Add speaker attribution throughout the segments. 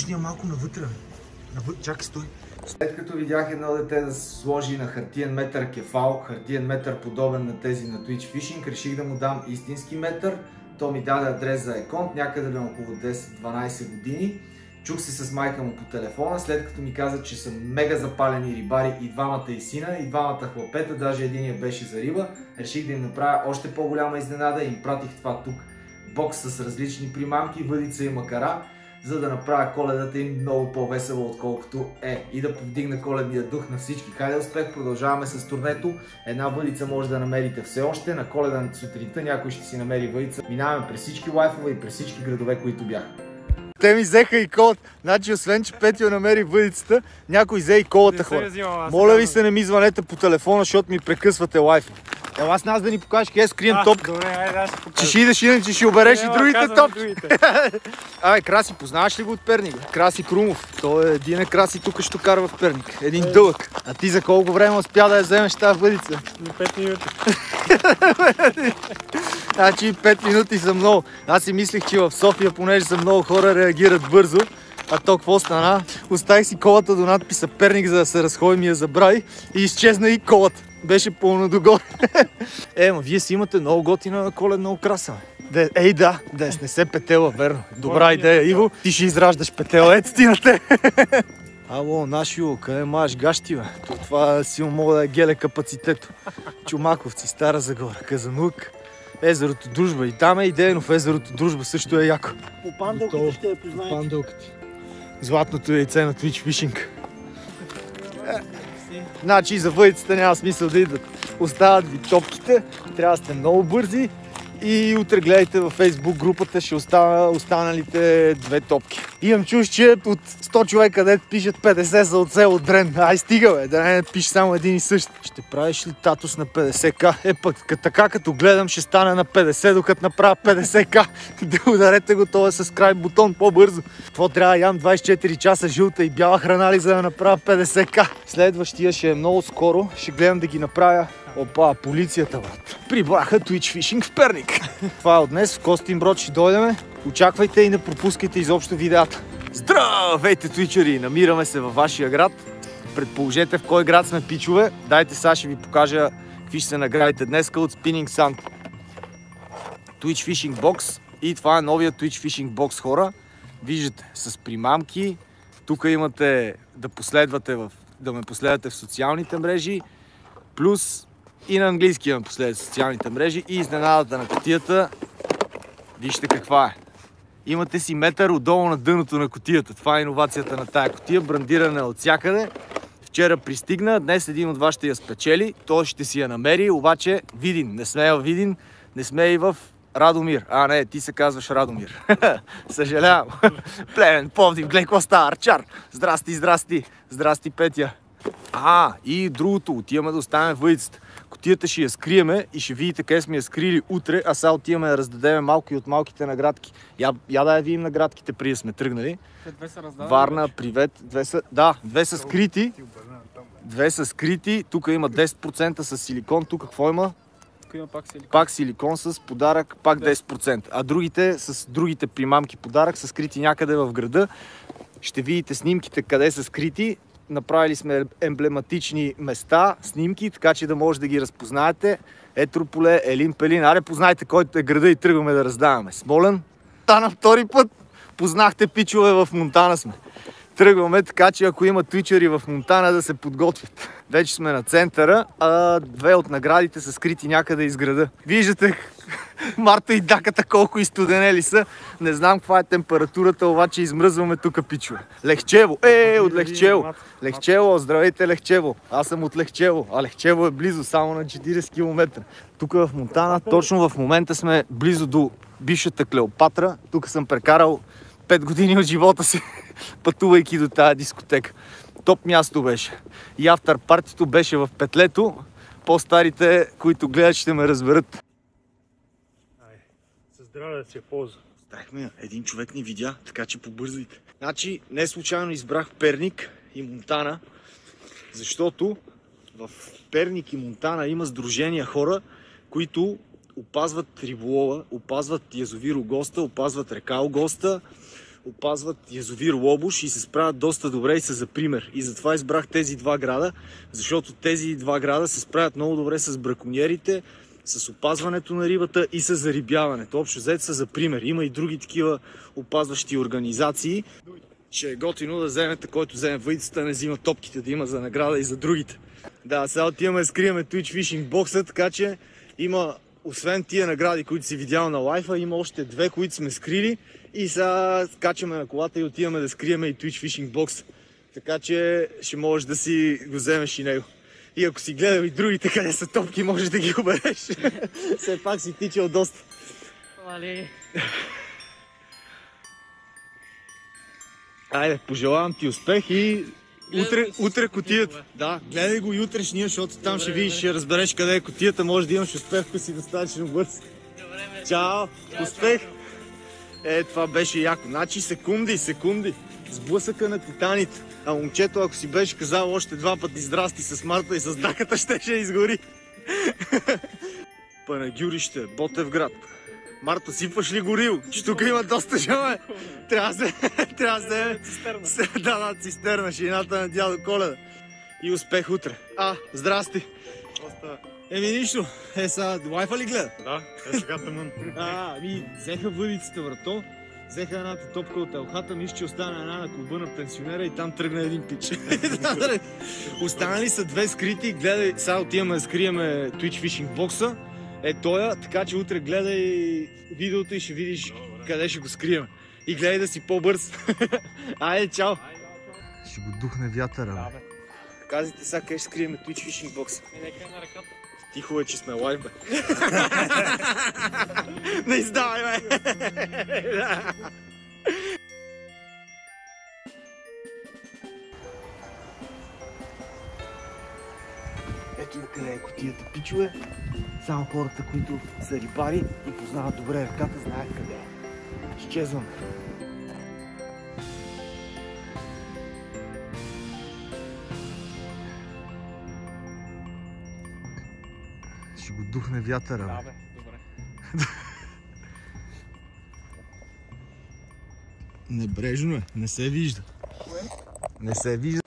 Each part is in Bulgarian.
Speaker 1: ще има малко навътре. Чакай, стой. След като видях едно дете да се сложи на хартиен метър кефал, хартиен метър подобен на тези на Twitch Fishing, реших да му дам истински метър. То ми даде адрес за еконт, някъде на около 10-12 години. Чух се с майка му по телефона, след като ми каза, че са мега запалени рибари и двамата и сина, и двамата хлапета, даже единия беше за риба. Реших да им направя още по-голяма изненада и им пратих това тук. Бокс с различни примамки, въдица и макара, за да направя Коледата им много по-весела, отколкото е. И да повдигна коледния дух на всички. Хайде успех, продължаваме с турнето. Една въдица може да намерите все още. На Коледа сутринта някой ще си намери въдица. Минаваме през всички лайфове и през всички градове, които бяха. Те ми взеха и колата. Значи, освен че Петио намери въдицата, някой взе и колата, хора. Моля ви се, не ми звънете по телефона, защото ми прекъсвате лайфа. Ела с нас да ни покажеш къде скрием топка.
Speaker 2: Добре, айде да ще покажа.
Speaker 1: Че ще идеш иначе ще обереш и другите топки. Абе, Краси, познаваш ли го от Перник? Краси Крумов. Той е един Краси тук ще карва в Перник. Един дълъг. А ти за колко време успя да я вземеш тази въдица?
Speaker 2: На 5 минути.
Speaker 1: Значи 5 минути са много. Аз си мислех, че в София, понеже са много хора, реагират бързо. А то какво стана? Оставих си колата до надписа Перник, за да се разходи, ми я забрави и изчезна и колата. Беше пълно догоре. Ма вие си имате много готина коледна украса. Ей да, не се петела, верно. Добра идея, Иво. Ти ще израждаш петела, ето ти на те. Ало, нашио, къде маеш гащи, бе? Това силно мога да е геле капацитето. Чумаковци, Стара Загора, Казанлък, езерото Дружба. И там е идейно, в езерото Дружба също е яко.
Speaker 2: По пандълките ще я познаете.
Speaker 1: Пандълките. Златното яйце на Twitch Fishing. Значи за въдицата няма смисъл да идват. Остават ви топките, трябва да сте много бързи и утре гледайте във Facebook групата, ще остана останалите 2 топки. Имам чуш, че от 100 човека дет пишат 50 са от село Дрен. Ай стига бе, да не пише само един и същ. Ще правиш ли татус на 50к? Пък така като гледам ще стане на 50, докато направя 50к. Да ударете го това с край бутон по-бързо. Какво трябва да ям 24 часа жълта и бяла храна ли, за да направя 50к? Следващия ще е много скоро, ще гледам да ги направя. Опа, полицията, брат. Прибраха Twitch Fishing в Перник. Това е от днес, в Костинброд ще дойдеме. Очаквайте и не пропускайте изобщо видеята. Здравейте, твичери! Намираме се във вашия град. Предположете в кой град сме, пичове. Дайте сега ще ви покажа какви ще се наградите днеска от Spinning Sand. Twitch Fishing Box. И това е новия Twitch Fishing Box, хора. Виждате, с примамки. Тук имате да ме последвате в социалните мрежи. Плюс и на английски ме последвате в социалните мрежи. И изненадата на кутията. Вижте каква е. Имате си метър отдолу на дъното на кутията. Това е иновацията на тая кутия. Брандирана от всякъде. Вчера пристигна, днес един от вас ще я спечели. Той ще си я намери, обаче Видин. Не сме във Видин, не сме и в Радомир. А, не, ти се казваш Радомир. Съжалявам. Плевен, Пловдив, гледай какво става, Арчар. Здрасти, здрасти. Здрасти, Петя. И другото, отиваме да оставяме въдицата. Кутията ще я скриеме и ще видите къде сме я скрили утре, а сега отиваме да раздадеме малко и от малките наградки. Я да я видим наградките, преди да сме тръгнали. Варна, привет. Две са скрити. Две са скрити. Тук има 10% с силикон. Тук какво има?
Speaker 2: Има пак силикон.
Speaker 1: Пак силикон с подарък, пак 10%. А другите с другите примамки подарък са скрити някъде в града. Ще видите снимките къде са скрити. Направили сме емблематични места, снимки, така че да може да ги разпознаете. Етрополе, Елин Пелин. Аре, познайте който е града и тръгваме да раздаваме. Смолен. На втори път. Познахте, пичове, в Монтана сме. Тръгваме, така че ако има твичери в Монтана, да се подготвят. Вече сме на центъра, а 2 от наградите са скрити някъде из града. Виждате Марта и Даката колко изстуденели са. Не знам каква е температурата, обаче измръзваме тук, пичове. Лехчево! От Лехчево! Лехчево, здравейте, Лехчево! Аз съм от Лехчево, а Лехчево е близо, само на 40 км. Тук в Монтана, точно в момента сме близо до бившата Клеопатра. Тук съм прекарал 5 години от живота си, пътувайки до тази дискотека. Топ място беше. И автор партито беше в Петлето. По-старите, които гледат, ще ме разберат.
Speaker 2: Със здраве да си я ползва.
Speaker 1: Страхме, един човек ни видя, така че побързайте. Значи, не случайно избрах Перник и Монтана, защото в Перник и Монтана има сдружения хора, които опазват риболова, опазват язовир Огоста, опазват река Огоста, опазват язовир Лобуш и се справят доста добре и са за пример. И затова избрах тези два града, защото тези два града се справят много добре с браконьерите, с опазването на рибата и с зарибяването. Общо взето са за пример. Има и други такива опазващи организации. Ще е готино да вземете, който вземе въдицата, не взима топките, да има за награда и за другите. Да, сега отиваме да скриеме Twitch Fishing бокса, така че има, освен тия награди, които си видял на лайфа, има още две, които сме скрили и сега скачаме на колата и отиваме да скриеме и Twitch Fishing бокс. Така че ще можеш да си го вземеш и него. И ако си гледал и другите къде са топки, можеш да ги обереш. Все пак си тичал доста. Айде, пожелавам ти успех и утре кутията. Да, гледай го и утрешния, защото там ще видиш, ще разбереш къде е кутията, може да имаш успех, ако си достатъчно бърз. Чао, успех! Това беше яко. Значи секунди. Сблъсъка на титаните. А момчето, ако си беше казал още два пъти здрасти с Марта и с даката, ще изгори. Панагюрище, Ботевград. Марто, сипваш ли горил? Че тук има доста жаме. Трябва да вземе цистерна, шината на дядо Коледа. И успех утре. Здрасти. Нищо. Сега лайфа ли гледа?
Speaker 2: Да, сега тъмън.
Speaker 1: Взеха въдиците, врато. Взеха едната топка от елхата, мисля, че остана една на клуба на пенсионера и там тръгна един пич. Останали са две скрити. Гледай, сега отиваме да скриеме Twitch Fishing бокса. Тоя, така че утре гледай видеото и ще видиш къде ще го скрием. И гледай да си по-бърз. Айде, чао! Ще го духне вятъра. Казайте сега къде ще скрием Twitch Fishing бокса.
Speaker 2: Нека на ръката.
Speaker 1: Тихо е, че сме лайв, бе. Не издавай, бе! Ето къде е кутията, пичове. Само хората, които са рибари и познават добре ръката, знаят къде е. Изчезвам. Ще го духне вятъра.
Speaker 2: Да, бе, добре.
Speaker 1: Небрежно е, не се вижда. Не се вижда.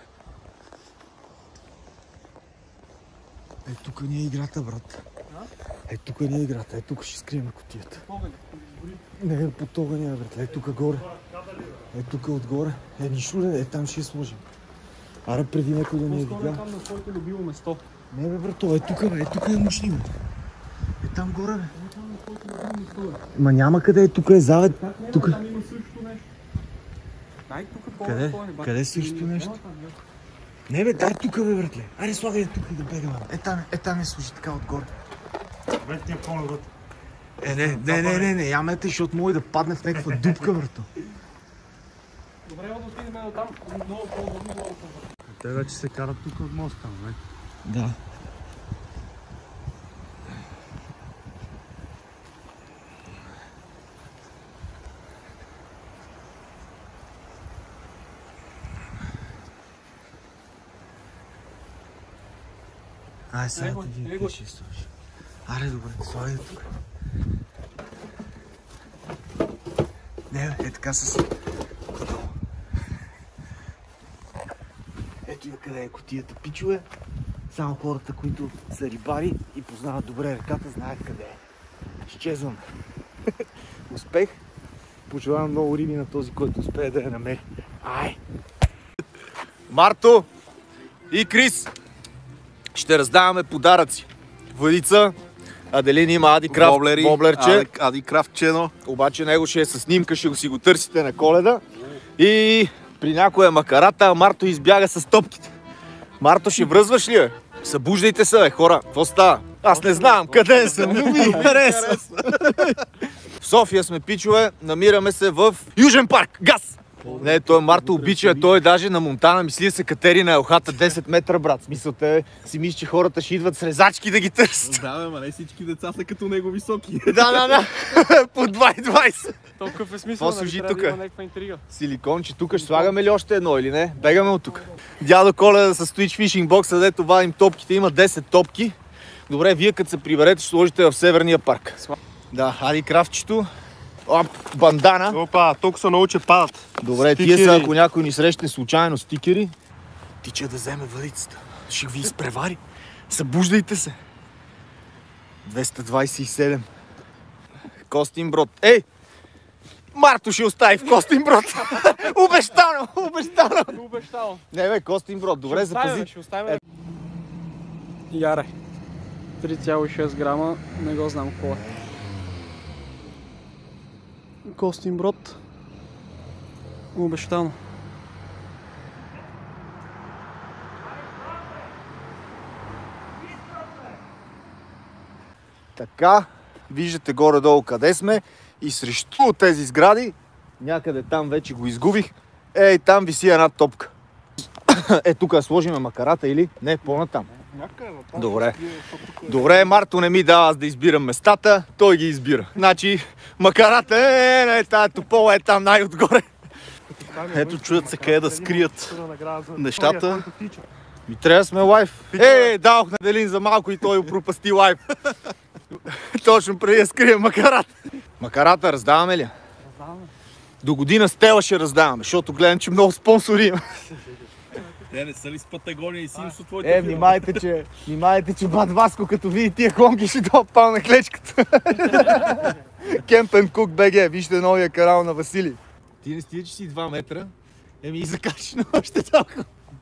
Speaker 1: Тук ни е играта, брат. Тук ни е играта. Тук ще скрием кутията. Не, по тога няма, брат. Тук горе. Тук отгоре. Нищо не, там ще я сложим. Аре, преди някой да не е видял.
Speaker 2: По-скоро там на своето любимо место.
Speaker 1: Не, бе, брато, тук, бе, тук е мощни, бе. Там горе, бе.
Speaker 2: Там на своето любимо место, бе.
Speaker 1: Ма няма къде, тук е завед. Тук.
Speaker 2: Там има също нещо. Дай тук
Speaker 1: Къде? Къде също нещо? Не, бе, дай тук, бе, братле. Айде, слагай тук и да бегаме. Там е служи така отгоре.
Speaker 2: Бе, ти е по-навътре.
Speaker 1: Не, ямете, защото може да падне в някаква дупка, брато.
Speaker 2: Добре, да отидем до там. Много по-удобно, много по-добре. Те вече се карат тук от моста, не?
Speaker 1: Да. Сега ти ще слушаш. Аре, добре, слагай тук. Не, бе, така с... Ето къде е кутията, пичове. Само хората, които са рибари и познават добре реката, знаят къде е. Изчезвам. Успех. Пожелавам много риби на този, който успее да я намери. Ай! Марто и Крис ще раздаваме подаръци. Въдица, Аделин има Адикрафт воблерче.
Speaker 3: Адикрафт чено.
Speaker 1: Обаче него ще е със снимка, ще си го търсите на Коледа. И при някоя макарата, а Марто избяга с топките. Марто, ще връзваш ли, бе? Събуждайте се, бе, хора. Какво става? Аз не знам къде съм, но ми хареса. В София сме, пичове, намираме се в Южен парк. Газ! Не, той Марто обича, той даже на Монтана мисли да се катери на елхата 10 метра, брат. Смисъл, те си мисли, че хората ще идват с резачки да ги търсят.
Speaker 3: Да, бе, ма не всички деца са като него високи.
Speaker 1: Да. По 2,20.
Speaker 2: Толкова е смисъл,
Speaker 1: Какво служи
Speaker 2: трябва
Speaker 1: тук?
Speaker 2: да има някаква интрига.
Speaker 1: Силиконче, тук ще слагаме ли още едно или не? Бегаме от тук. Дядо Коледа с Twitch Fishing бокса, дето вадим топките, има 10 топки. Добре, вие като се приберете, ще сложите в Северния парк. Да, Ади крафчето. бандана.
Speaker 2: Опа, толкова се научи падат.
Speaker 1: Добре,
Speaker 2: Стикери.
Speaker 1: тия са, ако някой ни срещне случайно стикери, тича да вземе въдицата. Ще ви изпревари. Събуждайте се. 227. Костинброд. Ей! Марто ще остави в Костинброд. Обещано, обещано.
Speaker 2: Обещавам.
Speaker 1: Не бе, Костинброд, добре, запази.
Speaker 2: Ще оставим. Яре. 3,6 грама, не го знам какво е. Костинброд. Обещано.
Speaker 1: Така, виждате горе-долу къде сме и срещу тези сгради, някъде там вече го изгубих, ей, там виси една топка. Е, тук да сложим макарата или? Не, по-натам. Добре. Добре, Марто не ми дава аз да избирам местата, той ги избира. Значи, макарата не, тая топола е там най-отгоре.
Speaker 3: Ето чуят се къде да скрият нещата.
Speaker 1: Ми трябва да сме лайв. Ей, дадох на Делин за малко и той пропасти лайв. Точно преди да скрия макарата. Макарата раздаваме ли?
Speaker 2: Раздаваме.
Speaker 1: До година Стела ще раздаваме, защото гледам, че много спонсори има.
Speaker 3: Те не са ли с Патагония и Симс от твоите
Speaker 1: внимайте, че бат Васко, като види тия клонки, ще допал на клечката. Кемпен Кук БГ, вижте новия канал на Василий. Ти не стига, че си 2 метра, и закачи на още толкова.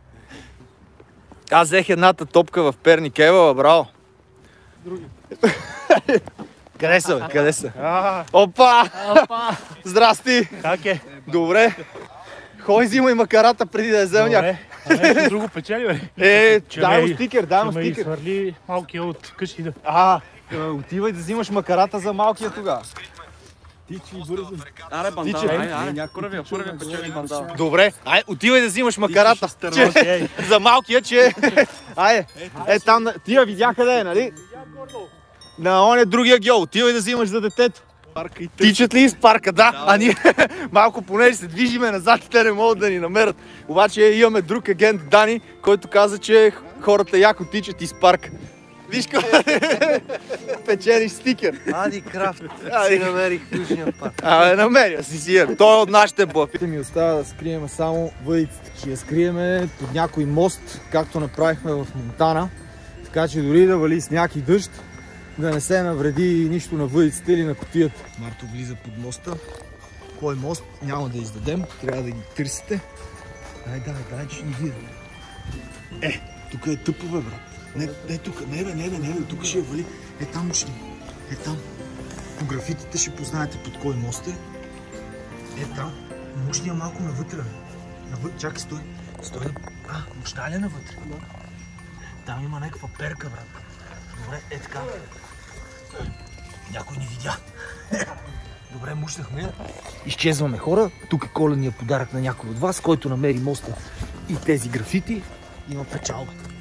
Speaker 1: Аз взех едната топка в Перник, ева, браво.
Speaker 2: Други.
Speaker 1: Къде са, бе? Къде са? Опа! Здрасти!
Speaker 4: Как е?
Speaker 1: Добре. Хой, взимай макарата преди да я взема някой.
Speaker 4: Нещо друго печели, бе?
Speaker 1: Дай му стикер, дай му
Speaker 4: Ме
Speaker 1: стикер.
Speaker 4: изхвърли малкия от къщи.
Speaker 1: Отивай да взимаш макарата за малкия тогава.
Speaker 3: Ти че бързо.
Speaker 2: Аре, бандал, първия печели бандал.
Speaker 1: Добре, отивай да взимаш макарата. За малкия, че... Там, тия видя къде е, нали? На оня другия гьол, отивай да взимаш за детето. Тичат ли из парка? Да. А ние малко понеже се движиме назад и те не могат да ни намерят. Обаче имаме друг агент Дани, който каза, че хората яко тичат из парка. Виж какво печелиш стикер.
Speaker 5: Ади Крафт, си намерих южния парк.
Speaker 1: Намеря си е. Той е от нашите блъфи. Ми остава да скрием само въдицата. Ще я скрием под някой мост, както направихме в Монтана. Така че дори да вали сняг и дъжд, да не се навреди нищо на въдицата или на кутията. Марто влиза под моста. Кой мост? Няма да издадем. Трябва да ги търсите. Дай, че ни видим. Тук е тъпо, бе, брат. Не тук, не бе, тук ще я вали. Там ще. Там. По графитите ще познаете под кой мост е. Там. Мощния малко навътре. Чакай, стой. Мощна ли е навътре? Там има някаква перка, брат. Добре, така. Някой ни видя. Добре, мушнахме. Изчезваме, хора. Тук е коледния подарък на някой от вас, който намери моста и тези графити. Има печалбата.